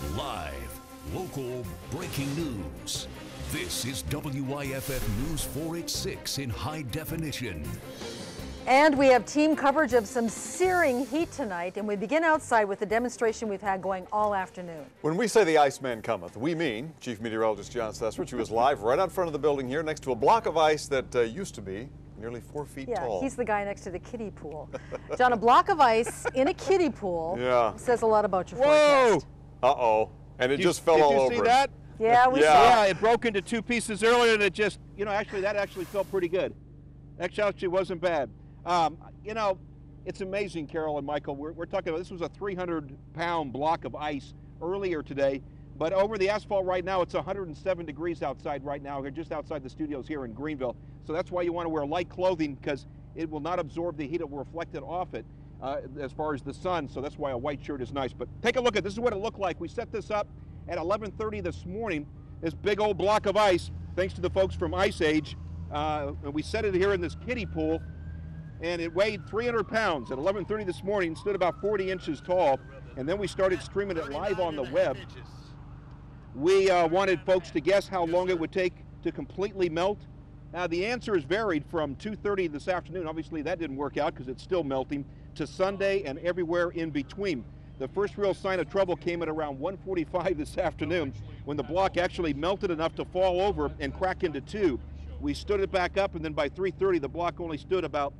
Live, local, breaking news. This is WYFF News 4 at 6 in high definition. And we have team coverage of some searing heat tonight, and we begin outside with the demonstration we've had going all afternoon. When we say the Iceman cometh, we mean Chief Meteorologist John Sesrich, who is live right out front of the building here next to a block of ice that used to be nearly 4 feet tall. Yeah, he's the guy next to the kiddie pool. John, a block of ice in a kiddie pool says a lot about your forecast. Uh-oh. And it just fell all over. Did you see that? Yeah, we saw Yeah, it broke into two pieces earlier, and it just, actually, that actually felt pretty good. That actually wasn't bad. It's amazing, Carol and Michael. We're talking about, this was a 300-pound block of ice earlier today, but over the asphalt right now, it's 107 degrees outside right now. We're just outside the studios here in Greenville. So that's why you want to wear light clothing, because it will not absorb the heat. It will reflect it off it as far as the sun. So that's why a white shirt is nice. But take a look at this. Is what it looked like. We set this up at 11:30 this morning, this big old block of ice, thanks to the folks from Ice Age. And we set it here in this kiddie pool, and it weighed 300 pounds. At 11:30 this morning, stood about 40 inches tall, and then we started streaming it live on the web. We wanted folks to guess how long it would take to completely melt. Now, the answer is varied from 2:30 this afternoon. Obviously, that didn't work out because it's still melting, to Sunday and everywhere in between. The first real sign of trouble came at around 1:45 this afternoon, when the block actually melted enough to fall over and crack into two. We stood it back up, and then by 3:30, the block only stood about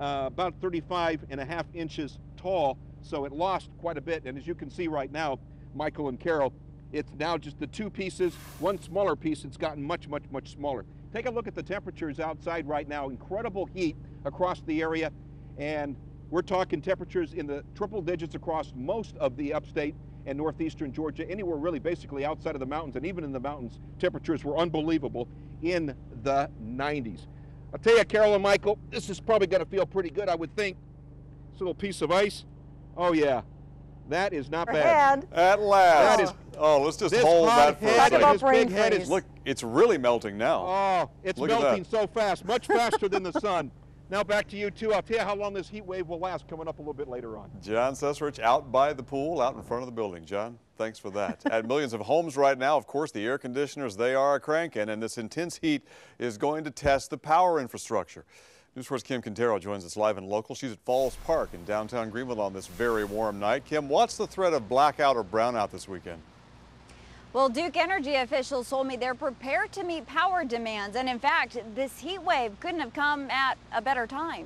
35.5 inches tall, so it lost quite a bit. And as you can see right now, Michael and Carol, it's now just the two pieces, one smaller piece. It's gotten much, much, much smaller. Take a look at the temperatures outside right now. Incredible heat across the area, and we're talking temperatures in the triple digits across most of the upstate and northeastern Georgia. Anywhere really basically outside of the mountains, and even in the mountains, temperatures were unbelievable in the 90s. I'll tell you, Carol and Michael, this is probably going to feel pretty good, I would think. This little piece of ice. Oh, yeah. That is not bad. At last. Let's just hold that for a second. Talk about brain freeze. Look, it's really melting now. Oh, it's melting so fast, much faster than the sun. Now back to you two. I'll tell you how long this heat wave will last coming up a little bit later on. John Sesrich out by the pool, out in front of the building. John, thanks for that. At millions of homes right now, of course, the air conditioners, they are cranking, and this intense heat is going to test the power infrastructure. News 4's Kim Quintero joins us live and local. She's at Falls Park in downtown Greenville on this very warm night. Kim, what's the threat of blackout or brownout this weekend? Well, Duke Energy officials told me they're prepared to meet power demands. And in fact, this heat wave couldn't have come at a better time.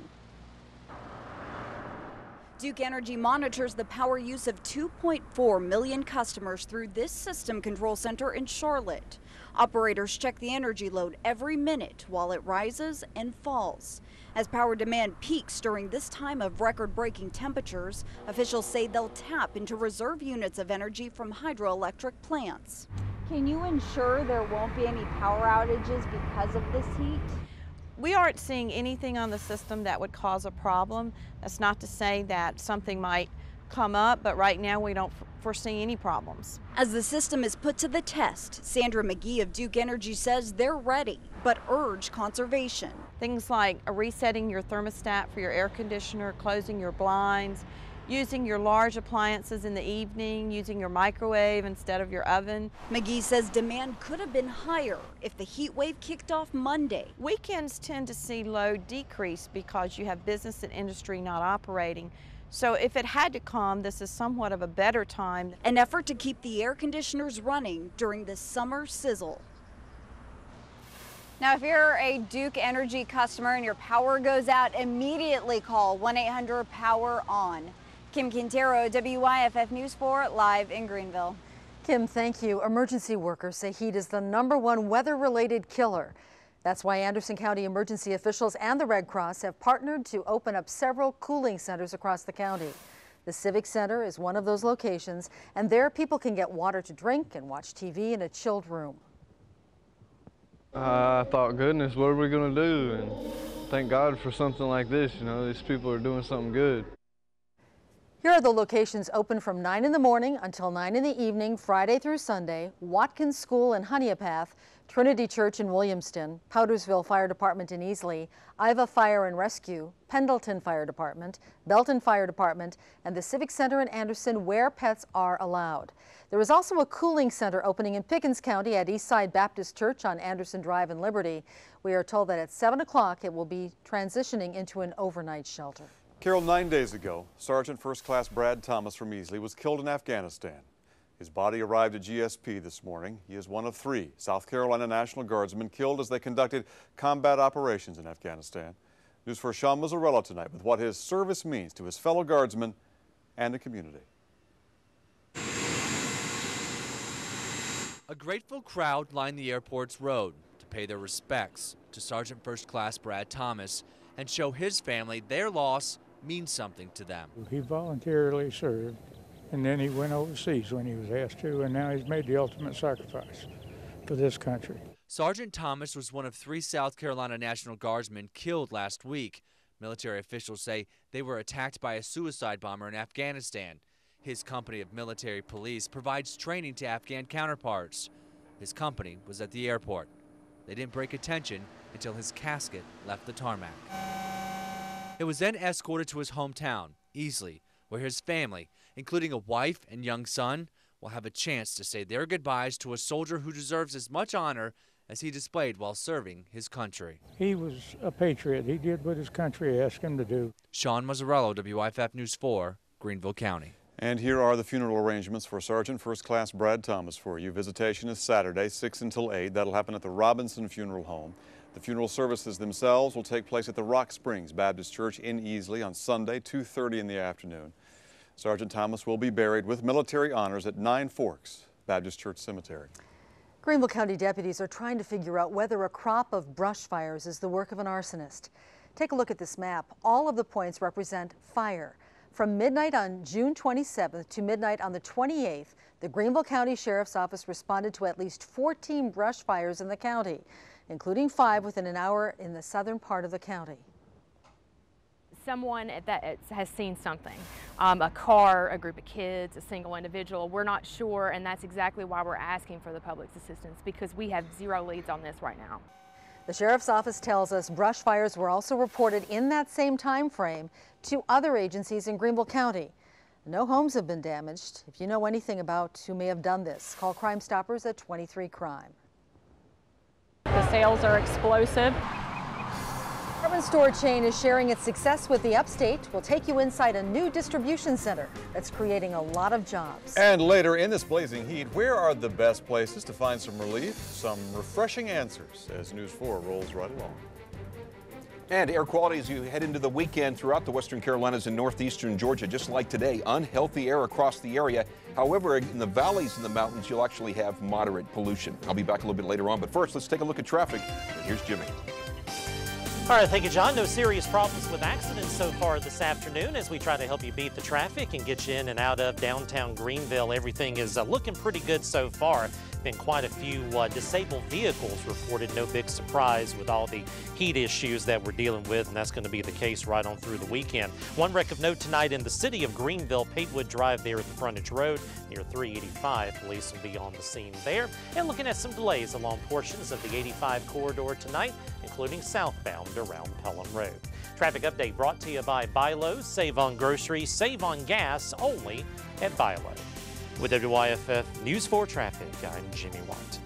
Duke Energy monitors the power use of 2.4 million customers through this system control center in Charlotte. Operators check the energy load every minute while it rises and falls. As power demand peaks during this time of record-breaking temperatures, officials say they'll tap into reserve units of energy from hydroelectric plants. Can you ensure there won't be any power outages because of this heat? We aren't seeing anything on the system that would cause a problem. That's not to say that something might come up, but right now we don't foresee any problems. As the system is put to the test, Sandra McGee of Duke Energy says they're ready, but urge conservation. Things like resetting your thermostat for your air conditioner, closing your blinds, using your large appliances in the evening, using your microwave instead of your oven. McGee says demand could have been higher if the heat wave kicked off Monday. Weekends tend to see load decrease because you have business and industry not operating. So if it had to come, this is somewhat of a better time. An effort to keep the air conditioners running during this summer sizzle. Now, if you're a Duke Energy customer and your power goes out, immediately call 1-800-POWER-ON. Kim Quintero, WYFF News 4, live in Greenville. Kim, thank you. Emergency workers say heat is the #1 weather-related killer. That's why Anderson County emergency officials and the Red Cross have partnered to open up several cooling centers across the county. The Civic Center is one of those locations, and there people can get water to drink and watch TV in a chilled room. I thought, goodness, what are we going to do? And thank God for something like this. These people are doing something good. Here are the locations open from 9 in the morning until 9 in the evening, Friday through Sunday: Watkins School and Honeypath, Trinity Church in Williamston, Powdersville Fire Department in Easley, Iva Fire and Rescue, Pendleton Fire Department, Belton Fire Department, and the Civic Center in Anderson, where pets are allowed. There is also a cooling center opening in Pickens County at Eastside Baptist Church on Anderson Drive in Liberty. We are told that at 7 o'clock it will be transitioning into an overnight shelter. Carol, 9 days ago, Sergeant First Class Brad Thomas from Easley was killed in Afghanistan. His body arrived at GSP this morning. He is one of 3 South Carolina National Guardsmen killed as they conducted combat operations in Afghanistan. News 4's Sean Mazzarella tonight with what his service means to his fellow guardsmen and the community. A grateful crowd lined the airport's road to pay their respects to Sergeant First Class Brad Thomas and show his family their loss means something to them. He voluntarily served, and then he went overseas when he was asked to, and now he's made the ultimate sacrifice for this country. Sergeant Thomas was one of 3 South Carolina National Guardsmen killed last week. Military officials say they were attacked by a suicide bomber in Afghanistan. His company of military police provides training to Afghan counterparts. His company was at the airport. They didn't break attention until his casket left the tarmac. It was then escorted to his hometown, Easley, where his family, including a wife and young son, will have a chance to say their goodbyes to a soldier who deserves as much honor as he displayed while serving his country. He was a patriot. He did what his country asked him to do. Sean Mazzarella, WYFF News 4, Greenville County. And here are the funeral arrangements for Sergeant First Class Brad Thomas for you. Visitation is Saturday, 6 until 8. That'll happen at the Robinson Funeral Home. The funeral services themselves will take place at the Rock Springs Baptist Church in Easley on Sunday, 2:30 in the afternoon. Sergeant Thomas will be buried with military honors at 9 Forks Baptist Church Cemetery. Greenville County deputies are trying to figure out whether a crop of brush fires is the work of an arsonist. Take a look at this map. All of the points represent fire. From midnight on June 27th to midnight on the 28th, the Greenville County Sheriff's Office responded to at least 14 brush fires in the county, including 5 within an hour in the southern part of the county. Someone that has seen something, a car, a group of kids, a single individual. We're not sure, and that's exactly why we're asking for the public's assistance, because we have 0 leads on this right now. The Sheriff's Office tells us brush fires were also reported in that same time frame to other agencies in Greenville County. No homes have been damaged. If you know anything about who may have done this, call Crime Stoppers at 23 Crime. The sales are explosive. Department store chain is sharing its success with the upstate. We'll take you inside a new distribution center that's creating a lot of jobs. And later in this blazing heat, where are the best places to find some relief, some refreshing answers as News 4 rolls right along. And air quality as you head into the weekend throughout the western Carolinas and northeastern Georgia, just like today, unhealthy air across the area. However, in the valleys and the mountains, you'll actually have moderate pollution. I'll be back a little bit later on, but first, let's take a look at traffic. And here's Jimmy. All right, thank you, John. No serious problems with accidents so far this afternoon as we try to help you beat the traffic and get you in and out of downtown Greenville. Everything is looking pretty good so far. Been quite a few disabled vehicles reported. No big surprise with all the heat issues that we're dealing with, and that's going to be the case right on through the weekend. One wreck of note tonight in the city of Greenville, Patewood Drive there at the frontage road near 385. Police will be on the scene there. And looking at some delays along portions of the 85 corridor tonight, including southbound around Pelham Road. Traffic update brought to you by Bi-Lo's. Save on groceries, save on gas, only at Bi-Lo. With WYFF News 4 Traffic, I'm Jimmy White.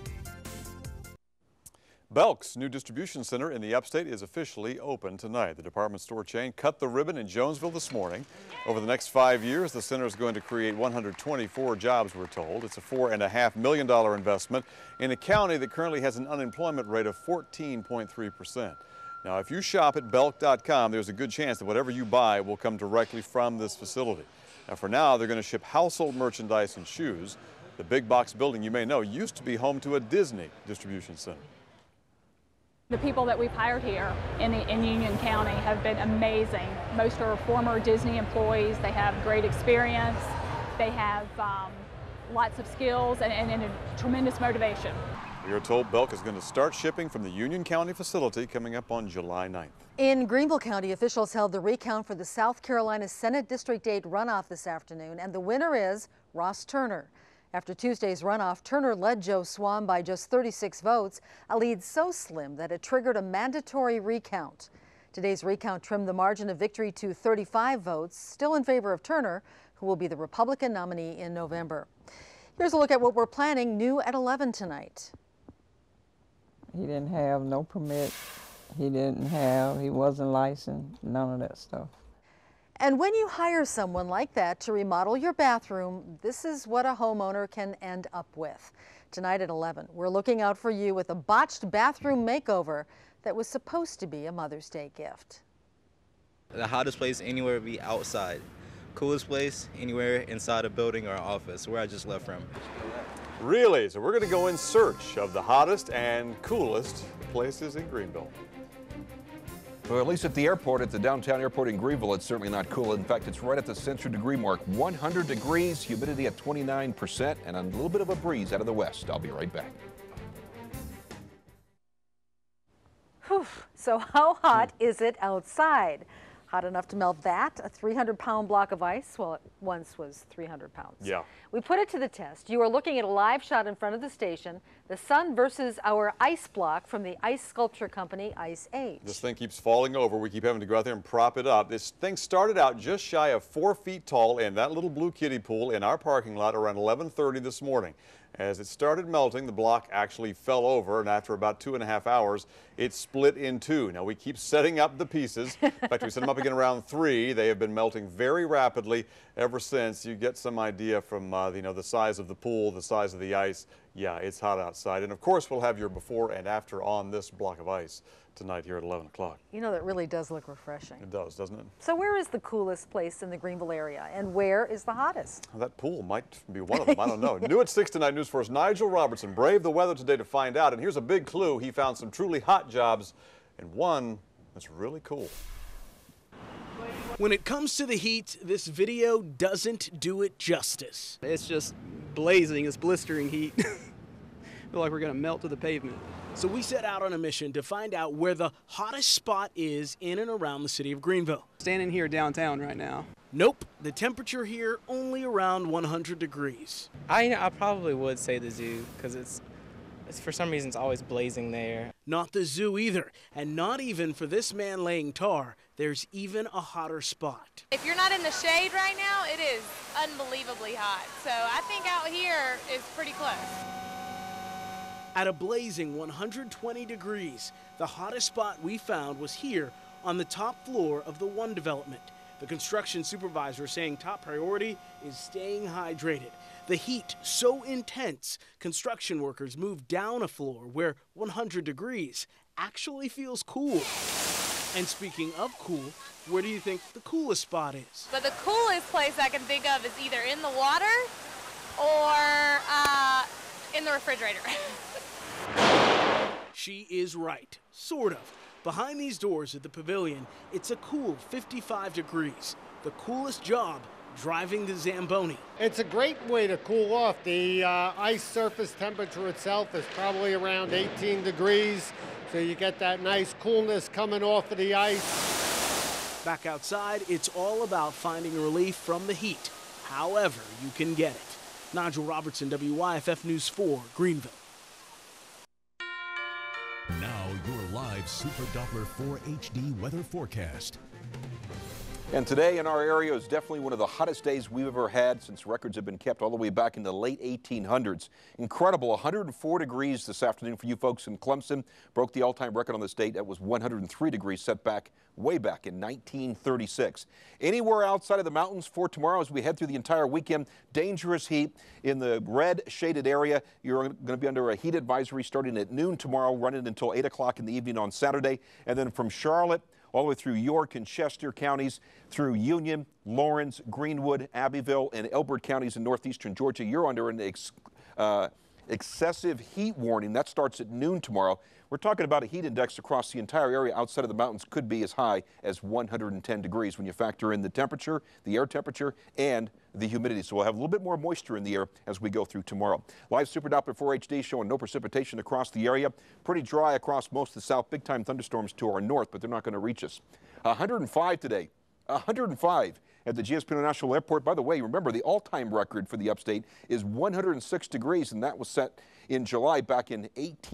Belk's new distribution center in the upstate is officially open tonight. The department store chain cut the ribbon in Jonesville this morning. Over the next 5 years, the center is going to create 124 jobs, we're told. It's a $4.5 million investment in a county that currently has an unemployment rate of 14.3%. Now, if you shop at belk.com, there's a good chance that whatever you buy will come directly from this facility. Now, for now, they're going to ship household merchandise and shoes. The big box building, you may know, used to be home to a Disney distribution center. The people that we've hired here in Union County have been amazing. Most are former Disney employees. They have great experience. They have lots of skills and a tremendous motivation. We are told Belk is going to start shipping from the Union County facility coming up on July 9th. In Greenville County, officials held the recount for the South Carolina Senate District 8 runoff this afternoon, and the winner is Ross Turner. After Tuesday's runoff, Turner led Joe Swam by just 36 votes, a lead so slim that it triggered a mandatory recount. Today's recount trimmed the margin of victory to 35 votes, still in favor of Turner, who will be the Republican nominee in November. Here's a look at what we're planning new at 11 tonight. He didn't have no permit. He wasn't licensed, none of that stuff. And when you hire someone like that to remodel your bathroom, this is what a homeowner can end up with. Tonight at 11, we're looking out for you with a botched bathroom makeover that was supposed to be a Mother's Day gift. The hottest place anywhere would be outside. Coolest place anywhere inside a building or an office, where I just left from. Really? So we're going to go in search of the hottest and coolest places in Greenville. Well, at least at the airport, at the downtown airport in Greenville, it's certainly not cool. In fact, it's right at the central degree mark. 100 degrees, humidity at 29%, and a little bit of a breeze out of the west. I'll be right back. Whew. So how hot is it outside? Hot enough to melt that, a 300-pound block of ice? Well, it once was 300 pounds. Yeah. We put it to the test. You are looking at a live shot in front of the station, the sun versus our ice block from the ice sculpture company, Ice Age. This thing keeps falling over. We keep having to go out there and prop it up. This thing started out just shy of 4 feet tall in that little blue kiddie pool in our parking lot around 11:30 this morning. As it started melting, the block actually fell over, and after about 2.5 hours, it split in two. Now, we keep setting up the pieces. In fact, we set them up again around 3. They have been melting very rapidly ever since. You get some idea from, the size of the pool, the size of the ice. Yeah, it's hot outside. And, of course, we'll have your before and after on this block of ice tonight here at 11 o'clock. You know, that really does look refreshing. It does, doesn't it? So where is the coolest place in the Greenville area, and where is the hottest? Well, that pool might be one of them. I don't know. New at 6 tonight, News 4's Nigel Robertson braved the weather today to find out. And here's a big clue. He found some truly hot jobs and one that's really cool. When it comes to the heat, this video doesn't do it justice. It's just blazing, it's blistering heat. I feel like we're gonna melt to the pavement. So we set out on a mission to find out where the hottest spot is in and around the city of Greenville. Standing here downtown right now. Nope, the temperature here only around 100 degrees. I probably would say the zoo, because it's for some reason it's always blazing there. Not the zoo either, and not even for this man laying tar. There's even a hotter spot. If you're not in the shade right now, it is unbelievably hot. So I think out here is pretty close. At a blazing 120 degrees, the hottest spot we found was here on the top floor of the One development. The construction supervisor saying top priority is staying hydrated. The heat so intense, construction workers move down a floor where 100 degrees actually feels cool. And speaking of cool, where do you think the coolest spot is? But the coolest place I can think of is either in the water or in the refrigerator. She is right, sort of. Behind these doors at the pavilion, it's a cool 55 degrees. The coolest job, driving the Zamboni. It's a great way to cool off. The ice surface temperature itself is probably around 18 degrees, so you get that nice coolness coming off of the ice. Back outside, it's all about finding relief from the heat, however you can get it. Nigel Robertson, WYFF News 4, Greenville. Now your live Super Doppler 4 HD weather forecast. And today in our area is definitely one of the hottest days we've ever had since records have been kept all the way back in the late 1800s. Incredible, 104 degrees this afternoon for you folks in Clemson. Broke the all-time record on this date. That was 103 degrees set back way back in 1936. Anywhere outside of the mountains for tomorrow as we head through the entire weekend, dangerous heat. In the red shaded area, you're going to be under a heat advisory starting at noon tomorrow, running until 8 o'clock in the evening on Saturday. And then from Charlotte all the way through York and Chester counties, through Union, Lawrence, Greenwood, Abbeville, and Elbert counties in northeastern Georgia, you're under an excessive heat warning. That starts at noon tomorrow. We're talking about a heat index across the entire area outside of the mountains could be as high as 110 degrees when you factor in the temperature, the air temperature, and the humidity. So we'll have a little bit more moisture in the air as we go through tomorrow. Live Super Doppler 4 HD showing no precipitation across the area. Pretty dry across most of the south. Big time thunderstorms to our north, but they're not going to reach us. 105 today. 105. at the GSP International Airport. By the way, remember the all-time record for the upstate is 106 degrees, and that was set in July back in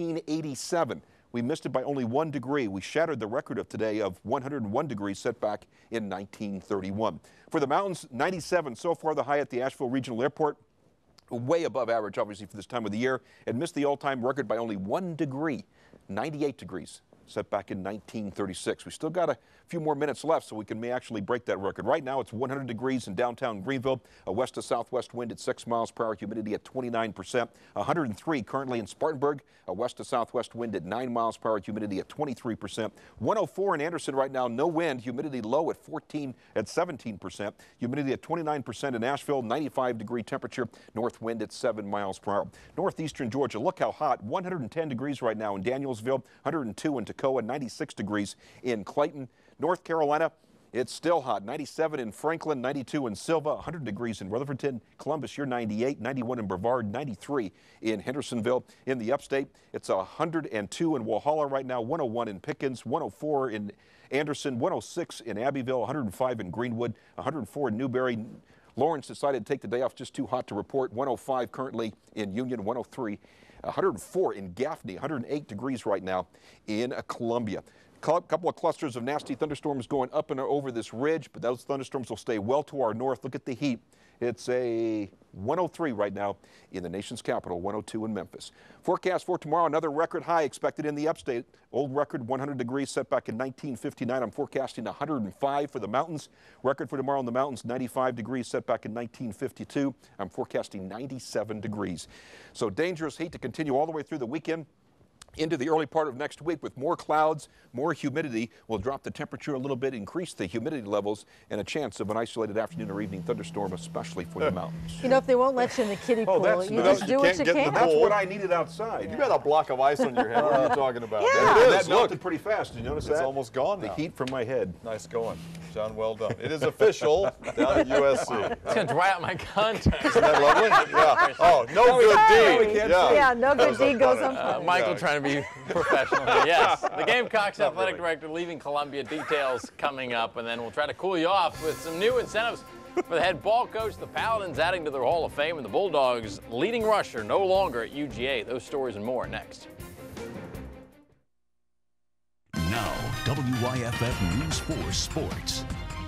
1887. We missed it by only 1 degree. We shattered the record of today of 101 degrees set back in 1931. For the mountains, 97 so far, the high at the Asheville Regional Airport. Way above average, obviously, for this time of the year, and missed the all-time record by only 1 degree, 98 degrees, set back in 1936. We still got a few more minutes left so we can actually break that record. Right now, it's 100 degrees in downtown Greenville, a west to southwest wind at 6 miles per hour, humidity at 29%, 103 currently in Spartanburg, a west to southwest wind at 9 miles per hour, humidity at 23%, 104 in Anderson right now, no wind, humidity low at 17%, humidity at 29% in Asheville, 95-degree temperature, north wind at 7 miles per hour. Northeastern Georgia, look how hot, 110 degrees right now in Danielsville, 102 in Toccoa, 96 degrees in Clayton. North Carolina, it's still hot, 97 in Franklin, 92 in Silva, 100 degrees in Rutherfordton, Columbus, you're 98, 91 in Brevard, 93 in Hendersonville. In the upstate, it's 102 in Walhalla right now, 101 in Pickens, 104 in Anderson, 106 in Abbeville, 105 in Greenwood, 104 in Newberry. Lawrence decided to take the day off, just too hot to report, 105 currently in Union, 103, 104 in Gaffney, 108 degrees right now in Columbia. Couple of clusters of nasty thunderstorms going up and over this ridge, but those thunderstorms will stay well to our north. Look at the heat. It's a 103 right now in the nation's capital, 102 in Memphis. Forecast for tomorrow, another record high expected in the upstate. Old record, 100 degrees, set back in 1959. I'm forecasting 105 for the mountains. Record for tomorrow in the mountains, 95 degrees, set back in 1952. I'm forecasting 97 degrees. So dangerous heat to continue all the way through the weekend. Into the early part of next week with more clouds, more humidity. We'll drop the temperature a little bit, increase the humidity levels, and a chance of an isolated afternoon or evening thunderstorm, especially for the mountains. You know, if they won't let you in the kiddie pool, you just do what you can. That's what I needed outside. You got a block of ice on your head. What are you talking about? Yeah. It is. That melted pretty fast. Did you notice that? It's almost gone now. The heat from my head. Nice going. John, well done. It is official down at USC. It's going to dry out my contact. Isn't that lovely? Yeah. Oh, no good deed. Yeah, no good deed goes unpunished. Michael trying to be professional. Yes, the Gamecocks athletic director leaving Columbia. Details coming up, and then we'll try to cool you off with some new incentives for the head ball coach. The Paladins adding to their Hall of Fame, and the Bulldogs leading rusher no longer at UGA. Those stories and more next. Now, WYFF News 4 Sports.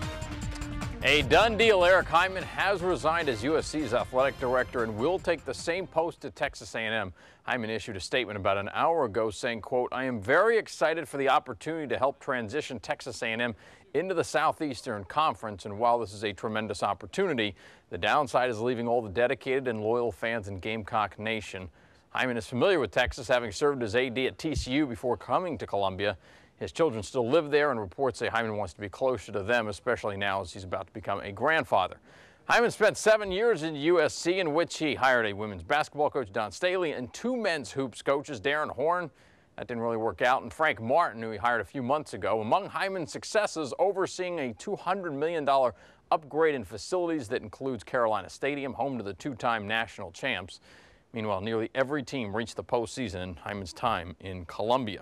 A done deal. Eric Hyman has resigned as USC's athletic director and will take the same post at Texas A&M. Hyman issued a statement about an hour ago saying, quote, "I am very excited for the opportunity to help transition Texas A&M into the Southeastern Conference, and while this is a tremendous opportunity, the downside is leaving all the dedicated and loyal fans in Gamecock Nation." Hyman is familiar with Texas, having served as AD at TCU before coming to Columbia. His children still live there, and reports say Hyman wants to be closer to them, especially now as he's about to become a grandfather. Hyman spent 7 years in USC, in which he hired a women's basketball coach, Don Staley, and 2 men's hoops coaches, Darren Horn. That didn't really work out, and Frank Martin, who he hired a few months ago. Among Hyman's successes, overseeing a $200 million upgrade in facilities that includes Carolina Stadium, home to the 2-time national champs. Meanwhile, nearly every team reached the postseason in Hyman's time in Columbia.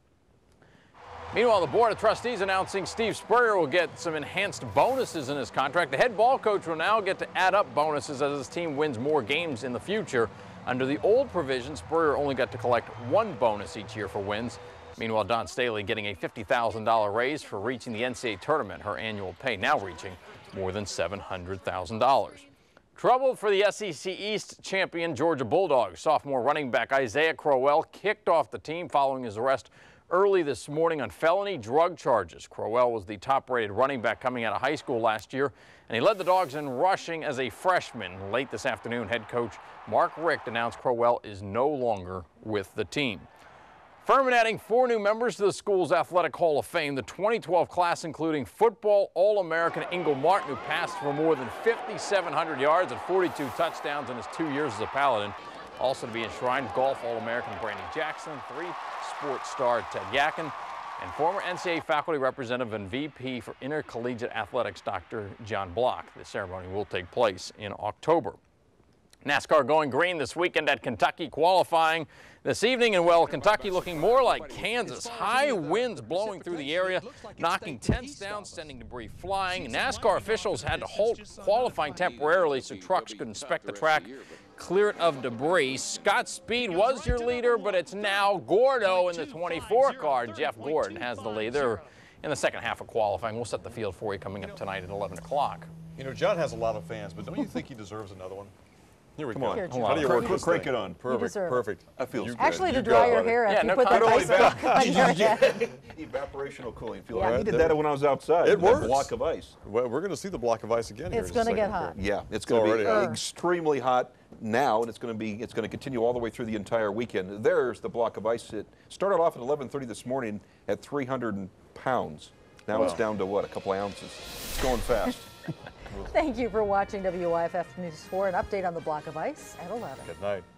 Meanwhile, the Board of Trustees announcing Steve Spurrier will get some enhanced bonuses in his contract. The head ball coach will now get to add up bonuses as his team wins more games in the future. Under the old provision, Spurrier only got to collect 1 bonus each year for wins. Meanwhile, Don Staley getting a $50,000 raise for reaching the NCAA tournament, her annual pay now reaching more than $700,000. Trouble for the SEC East champion Georgia Bulldogs. Sophomore running back Isaiah Crowell kicked off the team following his arrest early this morning on felony drug charges. Crowell was the top-rated running back coming out of high school last year, and he led the Dogs in rushing as a freshman. Late this afternoon, head coach Mark Richt announced Crowell is no longer with the team. Furman adding 4 new members to the school's Athletic Hall of Fame. The 2012 class including football All-American Ingle Martin, who passed for more than 5,700 yards and 42 touchdowns in his 2 years as a Paladin. Also to be enshrined, golf All-American Brandon Jackson, 3 sports star Ted Yakin, and former NCAA faculty representative and VP for Intercollegiate Athletics, Dr. John Block. The ceremony will take place in October. NASCAR going green this weekend at Kentucky, qualifying this evening, and well, Kentucky looking more like Kansas. High winds blowing through the area, knocking tents down, sending debris flying. NASCAR officials had to halt qualifying temporarily so trucks could inspect the track, clear it of debris. Scott Speed was your leader, but it's now Gordo in the 24 car. Jeff Gordon has the lead. They're in the second half of qualifying. We'll set the field for you coming up tonight at 11 o'clock. You know, John has a lot of fans, but don't you think he deserves another one? Here we go. Here, How do you work this crank thing? it on. Perfect, perfect. That feels good. Actually, to dry your hair after you put that ice on your head. Evaporational cooling. Feel Yeah. I needed that when I was outside. It works. That block of ice. Well, we're going to see the block of ice again here. It's going to get hot. Yeah, it's going to be already extremely hot now, and it's going to continue all the way through the entire weekend. There's the block of ice. It started off at 11:30 this morning at 300 pounds. Now it's down to what, a couple of ounces. It's going fast. Thank you for watching WYFF News 4. An update on the block of ice at 11. Good night.